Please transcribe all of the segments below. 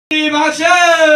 拍手。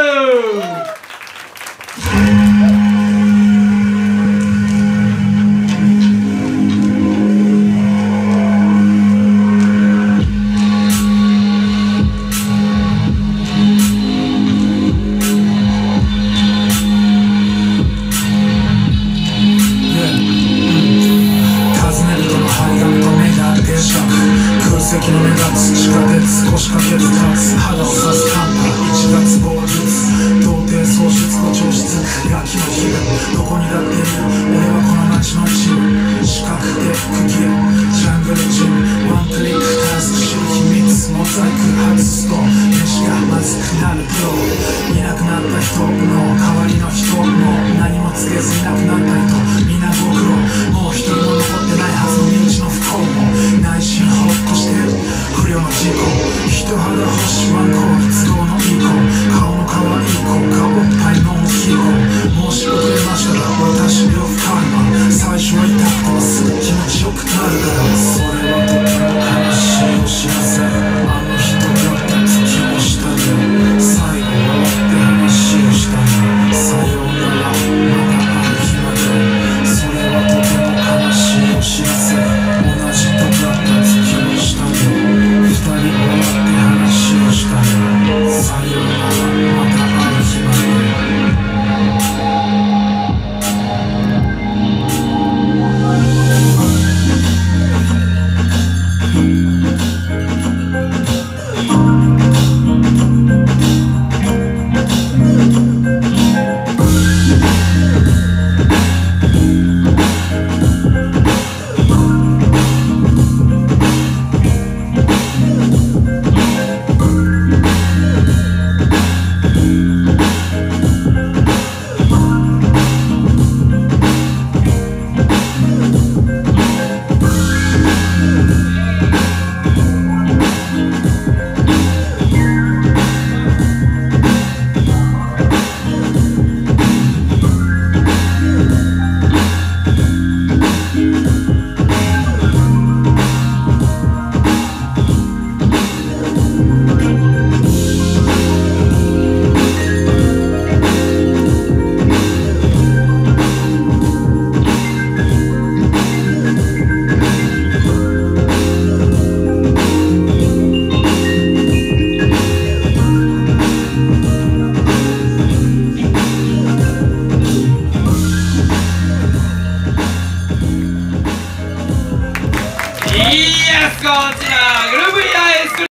空席の目立つ地下鉄腰掛けず立つ肌を刺す寒波1月某日童貞喪失誇張室ガキの日々どこにだっている俺はこの街の一部四角で区切るジャングルジムワンクリックタスク知る秘密モザイク外すと飯がまずくなる今日いなくなった人の代わりの人も何も告げずいなくなった人皆ご苦労もう一人も残ってないはずの身内の不幸も内心ほっとして不良の事故人肌星ワンコ都合のいい子顔の可愛い子がおっぱいの大きい子申し遅れましたが私呂布カルマ最初は痛くてもすぐ気持ちよくなるからそれはとても悲しいお知らせあの人だった月の下で最後笑って話をしたねさようならまだある日までそれはとても悲しいお知らせ同じとだった月の下で二人笑って話をしたねさようなら